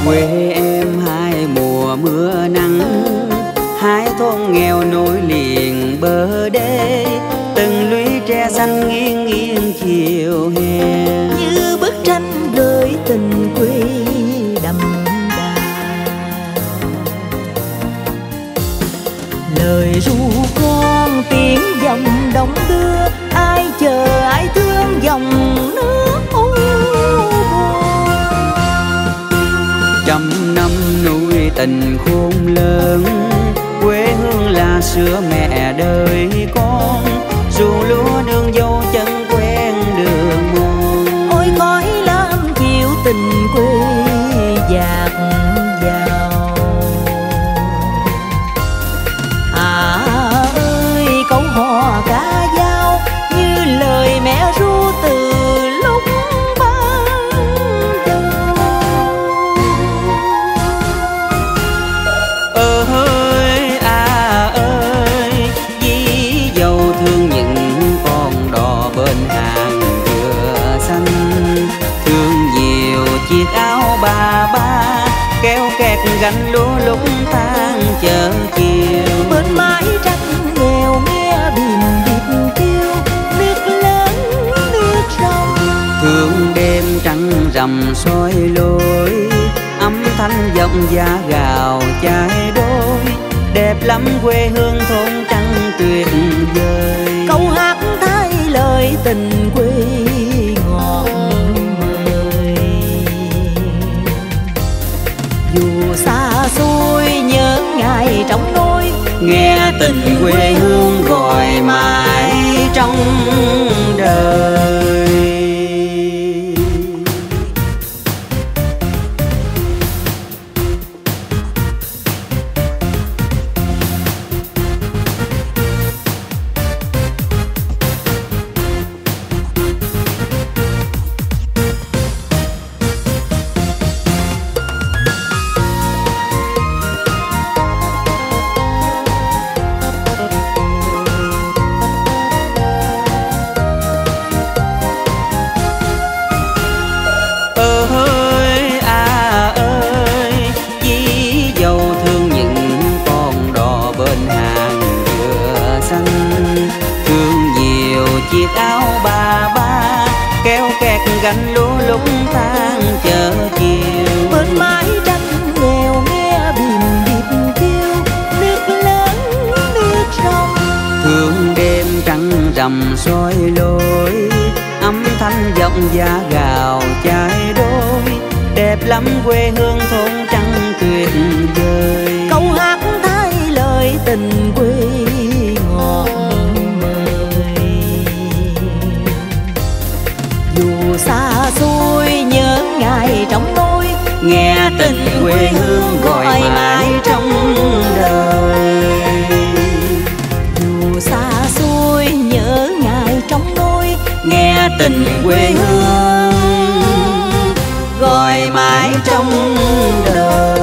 Quê em hai mùa mưa nắng, hai thôn nghèo nối liền bờ đê, từng lũy tre xanh nghiêng nghiêng chiều hè. Như bức tranh gửi tình quê đậm đà, lời ru con tiếng dòng đông đưa, ai chờ ai thương dòng nước u buồn. Trăm năm nuôi tình khôn lớn, quê hương là sữa mẹ đời con, dù lúa nương dâu chân quen đường mòn. Ôi cõi lam chiều tình quê dạt vào. Ơi câu hò ca dao như lời mẹ ru từ lúc ban đầu. Ơi ơi, dí dầu thương những con đò bên hàng dừa xanh, thương nhiều chiếc áo ba ba kéo kẹt gánh lúa lúc tan chợ chiều. Bên mái tranh nghèo nghe bìm bịp kêu, nước lớn nước rồng. Thương đêm trăng rằm soi lối, âm thanh giọng giá gào chai đôi, đẹp lắm quê hương thôn trăng tuyệt vời. Câu hát thay lời tình quê ngọt ngời, dù xa xôi nhớ ngày trong nôi, nghe tình quê hương gọi mãi trong đời. Chiếc áo ba ba kéo kẹt gánh lúa lúc tan chợ chiều. Bên mái tranh nghèo nghe bìm bịp kêu, nước lớn nước rồng. Thương đêm trăng rằm soi lối, âm thanh giọng giá gào chai đôi, đẹp lắm quê hương thôn trăng tuyệt vời. Câu hát thay lời tình quê ngọt ngời, dù xa xôi nhớ ngày trong nôi, nghe tình quê hương gọi mãi trong đời. Dù xa xôi nhớ ngày trong nôi, nghe tình quê hương gọi mãi trong đời.